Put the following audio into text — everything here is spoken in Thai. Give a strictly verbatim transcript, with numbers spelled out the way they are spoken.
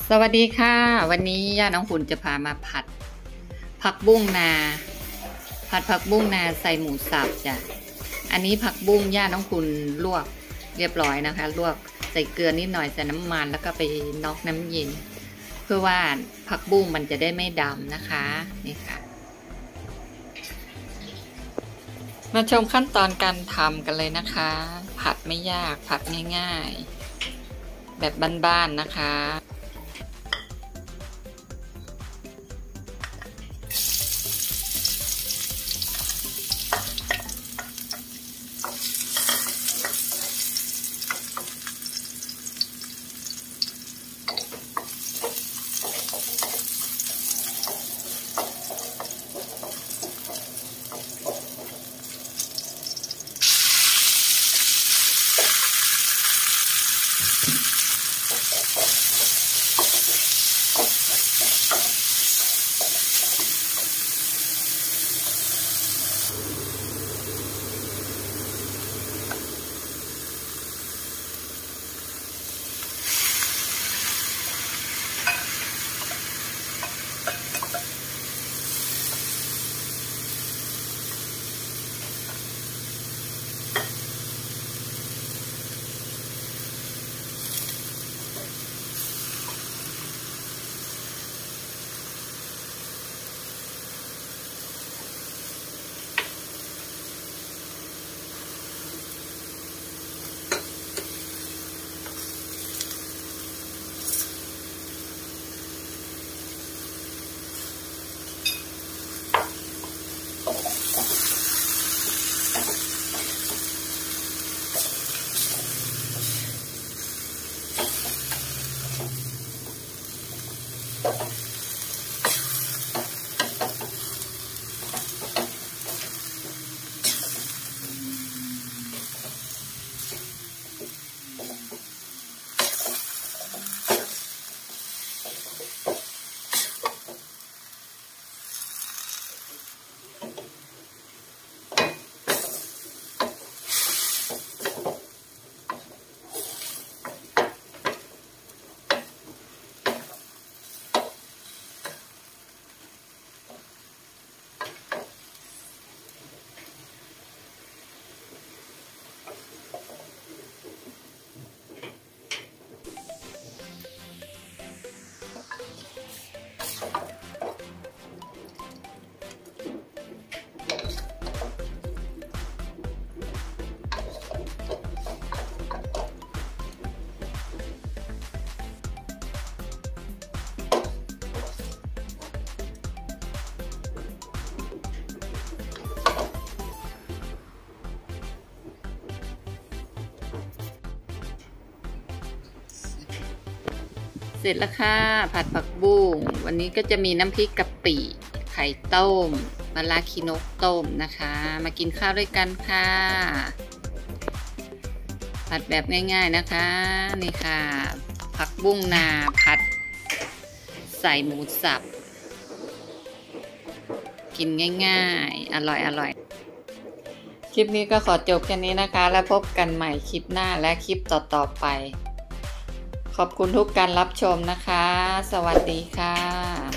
สวัสดีค่ะวันนี้ย่าน้องหุ่นจะพามาผัดผักบุ้งนาผัดผักบุ้งนาใส่หมูสับจ้ะอันนี้ผักบุ้งย่าน้องหุ่นลวกเรียบร้อยนะคะลวกใส่เกลือนิดหน่อยใส่น้ำมันแล้วก็ไปน็อกน้ำเย็นเพื่อว่าผักบุ้งมันจะได้ไม่ดำนะคะนี่ค่ะมาชมขั้นตอนการทำกันเลยนะคะผัดไม่ยากผัดง่ายๆแบบบ้านๆนะคะเสร็จแล้วค่ะผัดผักบุ้งวันนี้ก็จะมีน้ำพริกกะปิไข่ต้มมะระขี้นกต้มนะคะมากินข้าวด้วยกันค่ะผัดแบบง่ายๆนะคะนี่ค่ะผักบุ้งนาผัดใส่หมูสับกินง่ายๆอร่อยอร่อยคลิปนี้ก็ขอจบแค่นี้นะคะแล้วพบกันใหม่คลิปหน้าและคลิปต่อๆไปขอบคุณทุกการรับชมนะคะสวัสดีค่ะ